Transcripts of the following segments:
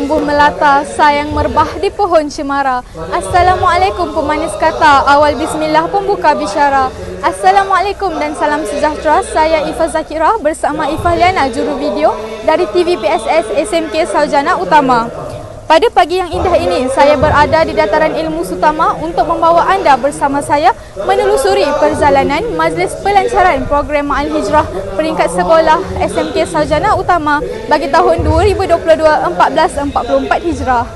tumbuh melata, sayang merbah di pohon cemara. Assalamualaikum pemanis kata, awal bismillah pembuka bisyara. Assalamualaikum dan salam sejahtera. Saya Ifah Zakirah bersama Ifah Liana, juru video dari TV PSS SMK Sarjana Utama. Pada pagi yang indah ini, saya berada di Dataran Ilmu Sutama untuk membawa anda bersama saya menelusuri perjalanan Majlis Pelancaran Program Ma'al Hijrah peringkat sekolah SMK Sarjana Utama bagi tahun 2022-1444 Hijrah.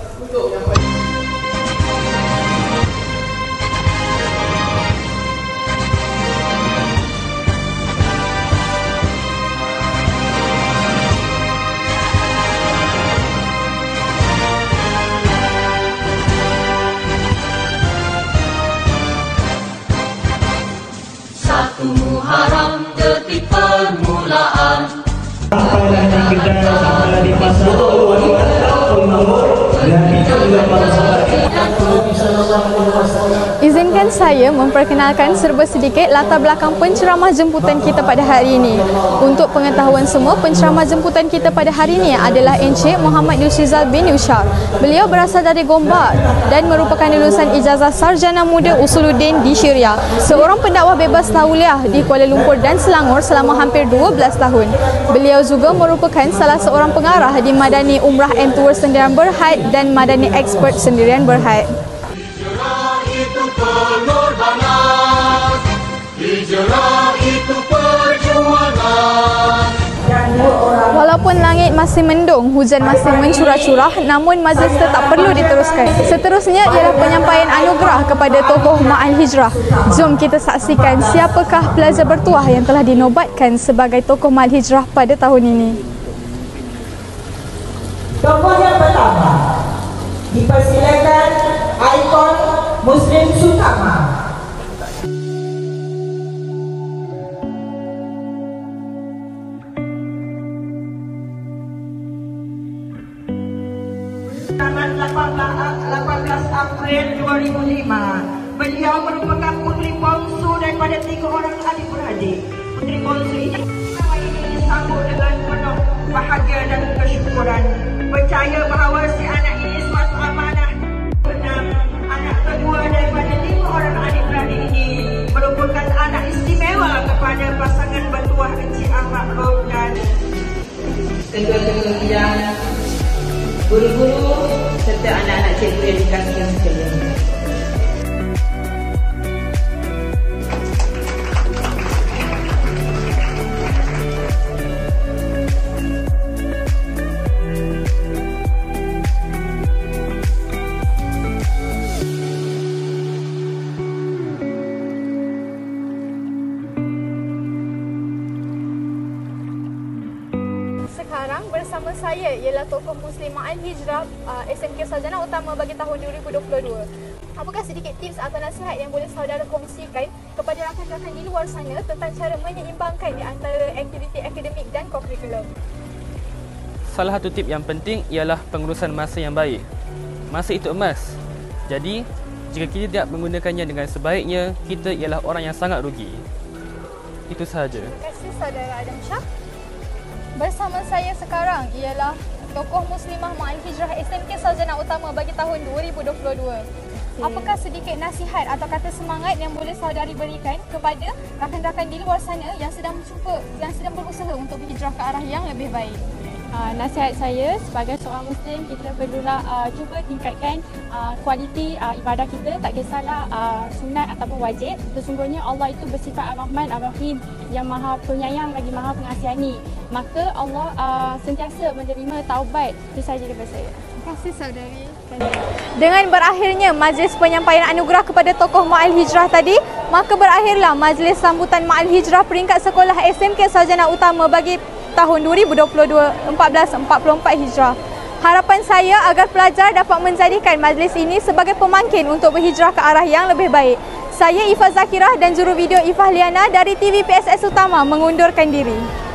Muharram detik permulaan sampai nanti kita sampai di pasar dan kita juga para sahabat. Izinkan saya memperkenalkan serba sedikit latar belakang penceramah jemputan kita pada hari ini. Untuk pengetahuan semua, penceramah jemputan kita pada hari ini adalah Encik Muhammad Yushizal bin Yushar. Beliau berasal dari Gombak dan merupakan lulusan ijazah Sarjana Muda Usuluddin di Syria. Seorang pendakwah bebas tauliah di Kuala Lumpur dan Selangor selama hampir 12 tahun. Beliau juga merupakan salah seorang pengarah di Madani Umrah and Tour Sendirian Berhad dan Madani Expert Sendirian Berhad. Hijrah itu pengorbanan, hijrah itu perjuangan. Walaupun langit masih mendung, hujan masih mencurah-curah, namun majlis tetap perlu diteruskan. Seterusnya ialah penyampaian anugerah kepada tokoh Ma'al Hijrah. Jom kita saksikan siapakah pelajar bertuah yang telah dinobatkan sebagai tokoh Ma'al Hijrah pada tahun ini. Tokoh yang pertama, dipersilakan ikon Muslim Sutama. Tanggal 18 April 2005, beliau merupakan putri bongsu daripada 3 orang adik-beradik. Putri bongsu ini disambut dengan penuh bahagia dan kesyukuran. Percaya bahawa si anak ini suatu amanah. Anak kedua daripada 5 orang adik-beradik ini merupakan anak istimewa kepada pasangan bertuah Encik Ahmad Rom dan tengah-tengah yang guru-guru serta anak-anak cikgu yang dikasihi sekalian. Sekarang bersama saya ialah tokoh Muslim Ma'al Hijrah SMK Sarjana Utama bagi tahun 2022. Apakah sedikit tips atau nasihat yang boleh saudara kongsikan kepada rakan-rakan di luar sana tentang cara menyeimbangkan di antara aktiviti akademik dan kokurikulum? Salah satu tip yang penting ialah pengurusan masa yang baik. Masa itu emas. Jadi, jika kita tidak menggunakannya dengan sebaiknya, kita ialah orang yang sangat rugi. Itu sahaja. Terima kasih saudara Adam Shah. Bersama saya sekarang ialah tokoh Muslimah Ma'al Hijrah SMK Sarjana Utama bagi tahun 2022. Apakah sedikit nasihat atau kata semangat yang boleh saudari berikan kepada rakan-rakan di luar sana yang sedang berusaha untuk berhijrah ke arah yang lebih baik? Nasihat saya sebagai seorang Muslim, kita perlulah cuba tingkatkan kualiti ibadah kita, tak kisahlah sunat ataupun wajib. Sesungguhnya Allah itu bersifat Ar-Rahman Ar-Rahim yang maha penyayang lagi maha pengasihani. Maka Allah sentiasa menerima taubat. Itu sahaja daripada saya. Terima kasih saudari. Dengan berakhirnya majlis penyampaian anugerah kepada tokoh Ma'al Hijrah tadi, maka berakhirlah majlis sambutan Ma'al Hijrah peringkat sekolah SMK Sarjana Utama bagi tahun 2022-1444 Hijrah. Harapan saya agar pelajar dapat menjadikan majlis ini sebagai pemangkin untuk berhijrah ke arah yang lebih baik. Saya Ifah Zakirah dan juru video Ifah Liana dari TV PSS Utama mengundurkan diri.